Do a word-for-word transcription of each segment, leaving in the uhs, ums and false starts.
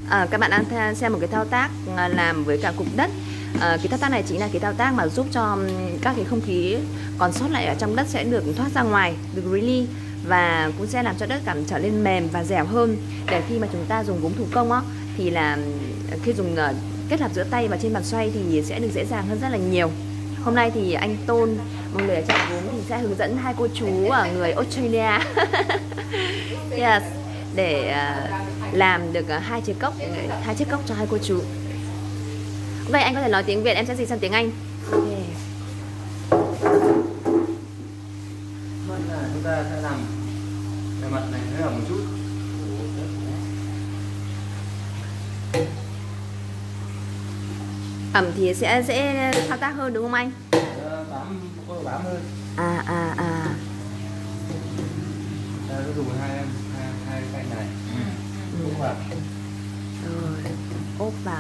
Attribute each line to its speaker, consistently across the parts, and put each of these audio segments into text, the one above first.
Speaker 1: À, các bạn đang xem một cái thao tác làm với cả cục đất. À, cái thao tác này chính là cái thao tác mà giúp cho các cái không khí còn sót lại ở trong đất sẽ được thoát ra ngoài, được release, và cũng sẽ làm cho đất cảm trở nên mềm và dẻo hơn, để khi mà chúng ta dùng gốm thủ công á, thì là khi dùng kết hợp giữa tay và trên bàn xoay thì sẽ được dễ dàng hơn rất là nhiều. Hôm nay thì anh Tôn, một người ở trạm gốm, thì sẽ hướng dẫn hai cô chú ở người Australia yes, để uh, làm được uh, hai chiếc cốc, hai chiếc cốc cho hai cô chú. Vậy anh có thể nói tiếng Việt, em sẽ dịch sang tiếng Anh. Okay.
Speaker 2: Vâng, là chúng ta sẽ làm bề mặt này hơi ẩm một chút.
Speaker 1: Ẩm thì sẽ dễ thao tác hơn đúng không anh?
Speaker 2: Bám, có bám hơn.
Speaker 1: À à à.
Speaker 2: Ta sẽ dùng hai hai hai cạnh này.
Speaker 1: Ừ.
Speaker 2: Úp vào.
Speaker 1: Rồi, ốp vào.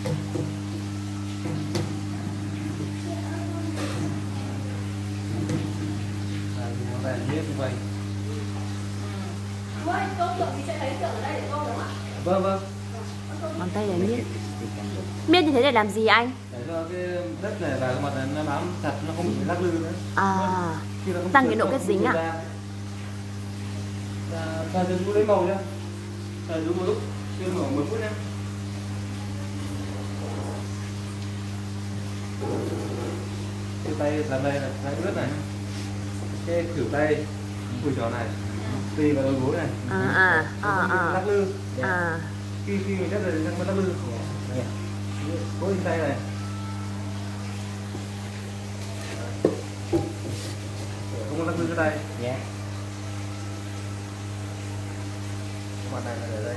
Speaker 2: Đây là như vậy.
Speaker 1: Tô tượng thì sẽ lấy tượng ở đây để tô đúng không ạ?
Speaker 2: Vâng vâng.
Speaker 1: Bàn tay để miết. Miết như thế để làm gì anh?
Speaker 2: Để cho cái đất này và cái mặt này nó bám chặt, nó không bị lắc lư nữa.
Speaker 1: À, tăng cái độ kết dính ạ. À?
Speaker 2: Ta sẽ lấy màu nhá. Ta dùng một lúc, dùng khoảng mười phút nhá. Cái tay làm đây là tay ướt này. Cái khỉu tay, cùi trỏ này, tùy vào đầu gối này.
Speaker 1: À à à à.
Speaker 2: Lắc lư.
Speaker 1: À.
Speaker 2: Khi khi mình cắt rồi nó lắc lư. Này. Cố lên tay này. Không có lắc lư cái tay. Dạ. Mặt này là để đây.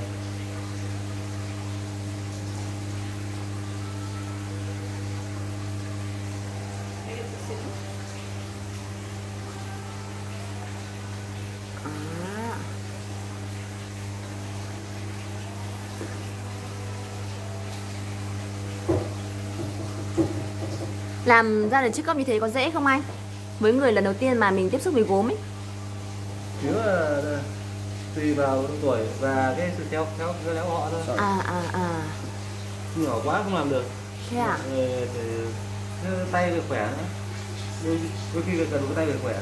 Speaker 1: Làm ra được chiếc cốc như thế có dễ không anh? Với người lần đầu tiên mà mình tiếp xúc với gốm ấy.
Speaker 2: Chứ là tùy vào độ tuổi và cái sự khéo khéo khéo họ thôi.
Speaker 1: À à à.
Speaker 2: Nhỏ quá không làm được.
Speaker 1: Thế à?
Speaker 2: Để, để, để tay được khỏe nữa. Đôi, đôi khi cần cái tay được khỏe.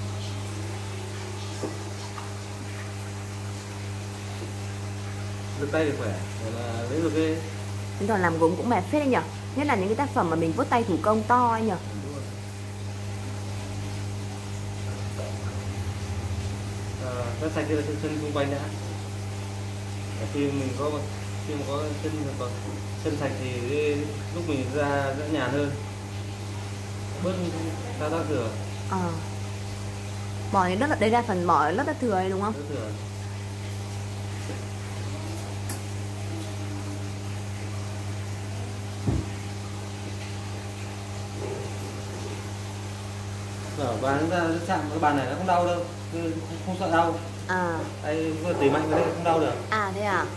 Speaker 2: Được tay được khỏe để mà lấy được cái.
Speaker 1: Chúng ta làm gốm cũng mệt phết anh nhỉ? Nhất là những cái tác phẩm mà mình vuốt tay thủ công to anh nhỉ?
Speaker 2: Nó sạch ra chân chân xung quanh đã. Khi mình có khi mà có chân có chân sạch thì lúc mình ra đỡ nhàn hơn, bớt thao tác thừa.
Speaker 1: Ờ. Bỏ những đất đấy, đa phần bỏ lớp đất thừa ấy đúng không?
Speaker 2: Đất thừa. Và chúng ta chạm cái bàn này nó không đau đâu, không, không sợ đau.
Speaker 1: À.
Speaker 2: Đây vừa tỉ mạnh cái đấy không đau được.
Speaker 1: À thế à?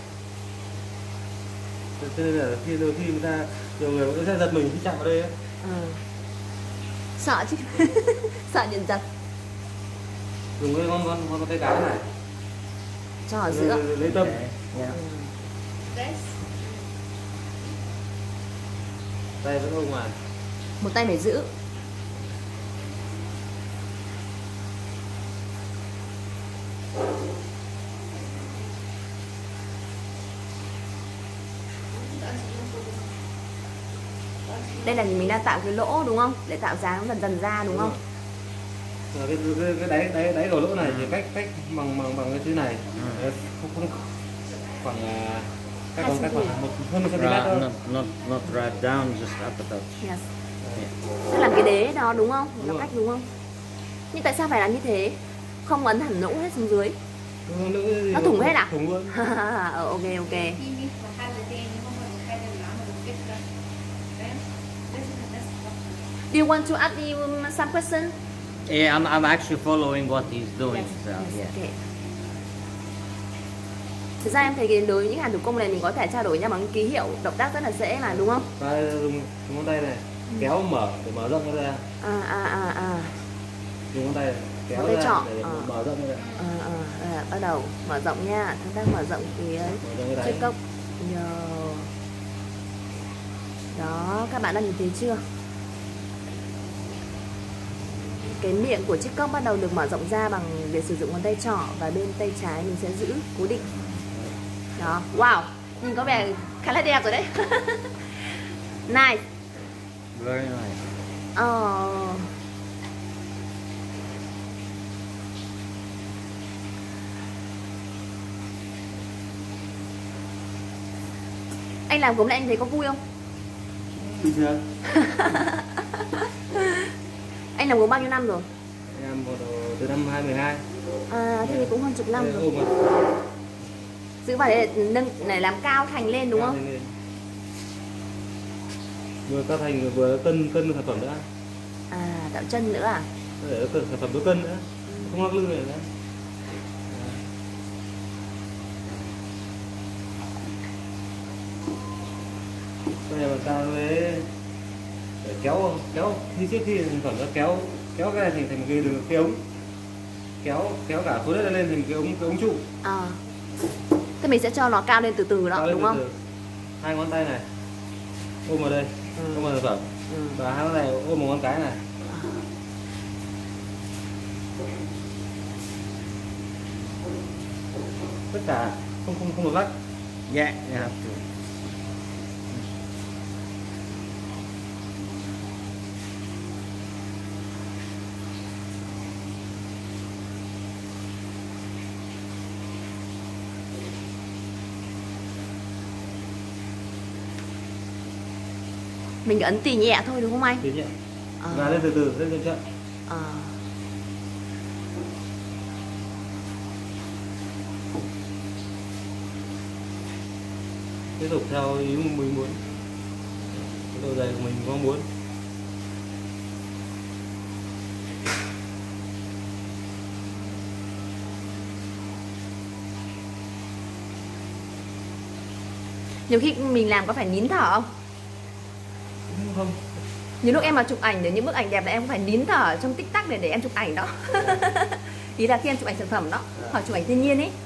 Speaker 2: Cho nên là khi đôi khi người ta nhiều người cũng sẽ giật mình khi chạm vào đây ấy.
Speaker 1: Ừ. Sợ chứ. Sợ điện giật.
Speaker 2: Dùng cái con con con tay cái này
Speaker 1: cho ở giữa
Speaker 2: lấy tâm.
Speaker 1: Yeah. Ừ.
Speaker 2: Tay vẫn ở ngoài.
Speaker 1: Một tay phải giữ. Đây là mình đang tạo cái lỗ đúng không? Để tạo dáng dần dần ra đúng, đúng không?
Speaker 2: Rồi cái, cái, cái đáy đáy đáy của lỗ này thì cách cách bằng bằng bằng cái thứ này. Ừ. Không không khoảng cách khoảng cách khoảng một hơn một cm thôi.
Speaker 3: Not not not right down, just up a touch.
Speaker 1: Yes. Tức làm cái đế đó đúng không? Đúng cách đúng không? Nhưng tại sao phải làm như thế? Không ấn hẳn lỗ hết xuống dưới. Nó thủng hết à?
Speaker 2: Thủng luôn.
Speaker 1: ờ, ok ok. Do you want to add you some question?
Speaker 3: Yeah, I'm I'm actually following what he's doing.
Speaker 1: Yes,
Speaker 3: So,
Speaker 1: yes,
Speaker 3: yeah.
Speaker 1: okay. Thực ra em thấy cái đối với những hàng thủ công này mình có thể trao đổi nhau bằng ký hiệu, động tác rất là dễ mà đúng không?
Speaker 2: Ta dùng ngón tay này kéo mở để mở rộng nó ra.
Speaker 1: À à à à.
Speaker 2: Dùng ngón tay này kéo
Speaker 1: tay
Speaker 2: ra
Speaker 1: trỏ.
Speaker 2: để
Speaker 1: À.
Speaker 2: mở rộng ra.
Speaker 1: À, à, à, bắt đầu mở rộng nha, thao tác mở rộng thì chiếc cốc. Yo. Đó, các bạn đã nhìn thấy chưa? Cái miệng của chiếc cốc bắt đầu được mở rộng ra bằng việc sử dụng ngón tay trỏ, và bên tay trái mình sẽ giữ cố định. Đó, wow, nhìn có vẻ khá là đẹp rồi đấy. Nice.
Speaker 3: Very nice.
Speaker 1: Ờ. Anh làm gốm này anh thấy có vui không?
Speaker 2: Bình thường.
Speaker 1: Anh làm gốm bao nhiêu năm rồi?
Speaker 2: Em một từ năm hai mươi hai.
Speaker 1: À, thế thì cũng hơn chục năm
Speaker 2: Đây,
Speaker 1: rồi.
Speaker 2: ôm mà.
Speaker 1: Giữ vào để nâng để làm cao thành lên đúng
Speaker 2: Cao
Speaker 1: không?
Speaker 2: lên lên. Vừa cao thành vừa cân cân sản phẩm nữa.
Speaker 1: À, tạo chân nữa à?
Speaker 2: Để cân sản phẩm đôi cân nữa. Không lắc lư này nữa. Đây là ta mới để kéo kéo khi trước khi sản phẩm nó kéo kéo cái này thành thành một cái đường cái ống, kéo kéo cả khối đất lên thành cái ống cái ống trụ.
Speaker 1: À. Thế mình sẽ cho nó cao lên từ từ đó
Speaker 2: Cao lên
Speaker 1: đúng
Speaker 2: từ
Speaker 1: không?
Speaker 2: từ. Hai ngón tay này ôm vào đây,
Speaker 1: Ừ.
Speaker 2: ôm vào sản phẩm,
Speaker 1: Ừ.
Speaker 2: và hai ngón này ôm một ngón cái này. Tất cả không không không được lắc.
Speaker 3: Yeah, you have to.
Speaker 1: Mình ấn tỉ nhẹ thôi đúng không anh?
Speaker 2: Thế nhỉ?
Speaker 1: À.
Speaker 2: Và lên từ từ, lên chậm chậm.
Speaker 1: À.
Speaker 2: Tiếp tục theo ý mình muốn, cái độ dày của mình mong muốn.
Speaker 1: Nhiều khi mình làm có phải nín thở không?
Speaker 2: Không.
Speaker 1: Nhiều lúc em mà chụp ảnh để những bức ảnh đẹp là em cũng phải nín thở trong tích tắc để để em chụp ảnh đó. Ý là khi em chụp ảnh sản phẩm đó, hoặc chụp ảnh thiên nhiên ấy.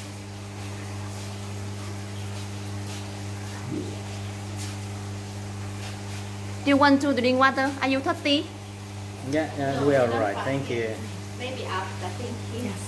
Speaker 1: Do you want to drink water? Are you thirsty?
Speaker 3: Yeah, yeah, we are right. Thank you.
Speaker 1: Maybe after thinking. Yes.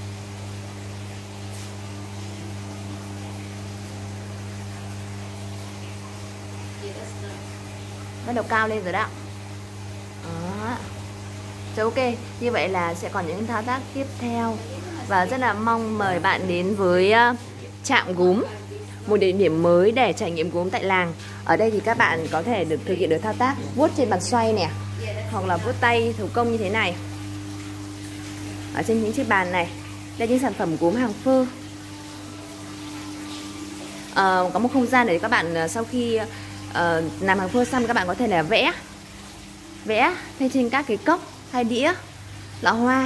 Speaker 1: Bắt đầu cao lên rồi đó. Đó. Rồi ok, như vậy là sẽ còn những thao tác tiếp theo. Và rất là mong mời bạn đến với uh, Trạm Gốm, một địa điểm mới để trải nghiệm gốm tại làng. Ở đây thì các bạn có thể được thực hiện được thao tác vuốt trên bàn xoay nè, hoặc là vuốt tay thủ công như thế này. Ở trên những chiếc bàn này, đây là những sản phẩm gốm hàng phơ. À, có một không gian để các bạn sau khi uh, làm hàng phơ xong, các bạn có thể là vẽ vẽ lên trên các cái cốc hay đĩa, lọ hoa.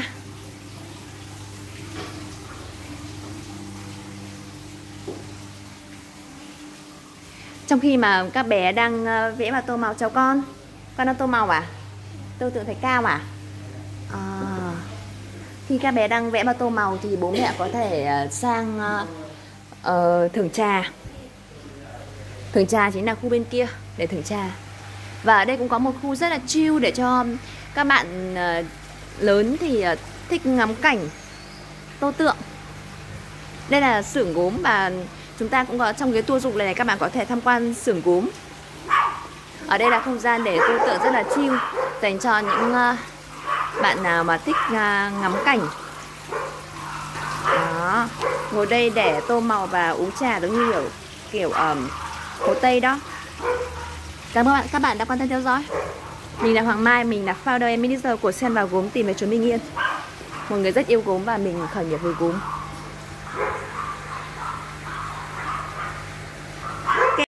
Speaker 1: Trong khi mà các bé đang vẽ vào tô màu, cháu con con đang tô màu à? Tô tượng Thạch Cao à? À, khi các bé đang vẽ vào tô màu thì bố mẹ có thể sang uh, uh, thưởng trà. Thưởng trà chính là khu bên kia để thưởng trà. Và ở đây cũng có một khu rất là chill để cho các bạn uh, lớn thì uh, thích ngắm cảnh, tô tượng. Đây là xưởng gốm và chúng ta cũng có trong cái tour du lịch này các bạn có thể tham quan xưởng gốm. Ở đây là không gian để tô tượng rất là chill, dành cho những uh, bạn nào mà thích uh, ngắm cảnh. Đó, ngồi đây để tô màu và uống trà giống như kiểu kiểu um, Hồ Tây đó. Cảm ơn bạn, các bạn đã quan tâm theo dõi. Mình là Hoàng Mai, mình là founder and manager của Sen Vào Gốm Tìm Về Chốn Bình Yên. Một người rất yêu gốm và mình khởi nghiệp với gốm.